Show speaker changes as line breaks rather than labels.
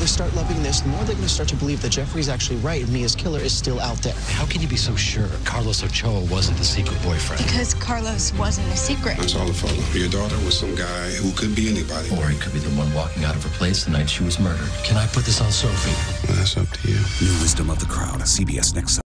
they start loving this, the more they're going to start to believe that Jeffrey's actually right and Mia's killer is still out there.
How can you be so sure Carlos Ochoa wasn't the secret boyfriend?
Because Carlos wasn't a secret.
That's all a photo. Your daughter was some guy who could be anybody.
Or he could be the one walking out of her place the night she was murdered. Can I put this on Sophe?
Well, that's up to you.
New wisdom of the crowd. CBS next.